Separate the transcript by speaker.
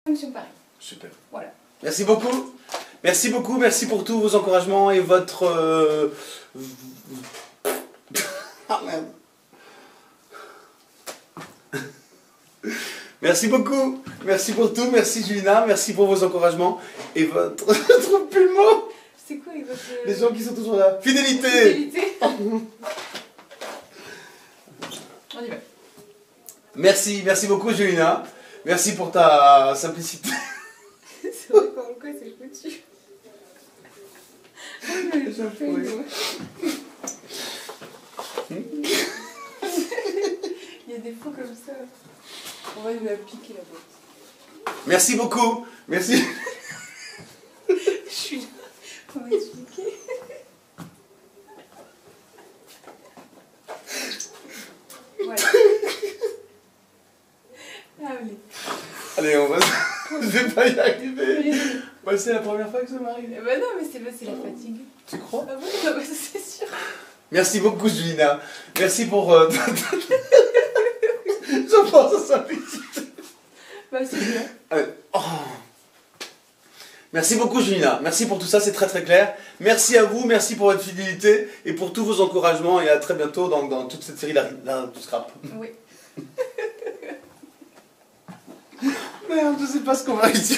Speaker 1: Fonction pareil.
Speaker 2: Super.
Speaker 1: Voilà.
Speaker 2: Merci beaucoup. Merci beaucoup, merci pour tous vos encouragements et votre... Ah merde. Merci beaucoup. Merci pour tout. Merci Julina. Merci pour vos encouragements et votre... Je trouve plus le mot.
Speaker 1: C'est quoi avec votre...
Speaker 2: Les gens qui sont toujours là. Fidélité.
Speaker 1: Fidélité. On y va.
Speaker 2: Merci, merci beaucoup Julina. Merci pour ta simplicité.
Speaker 1: C'est vrai qu'en quoi c'est foutu.
Speaker 2: Oui.
Speaker 1: Il y a des faux comme ça. On va nous la piquer la boîte.
Speaker 2: Merci beaucoup. Merci.
Speaker 1: Je suis là. On va expliquer. Voilà. Ah oui.
Speaker 2: Allez, on va... Je vais pas y arriver. Bah, c'est la première fois que ça m'arrive.
Speaker 1: Bah non, mais c'est la fatigue.
Speaker 2: Tu crois?
Speaker 1: Ah bon? Ah bah c'est sûr.
Speaker 2: Merci beaucoup Julina. Merci pour... Je pense à simplicité.
Speaker 1: Bah c'est bien.
Speaker 2: Oh. Merci beaucoup Julina. Merci pour tout ça, c'est très très clair. Merci à vous, merci pour votre fidélité et pour tous vos encouragements et à très bientôt dans toute cette série là, du scrap.
Speaker 1: Oui.
Speaker 2: Merde, je sais pas ce qu'on va dire.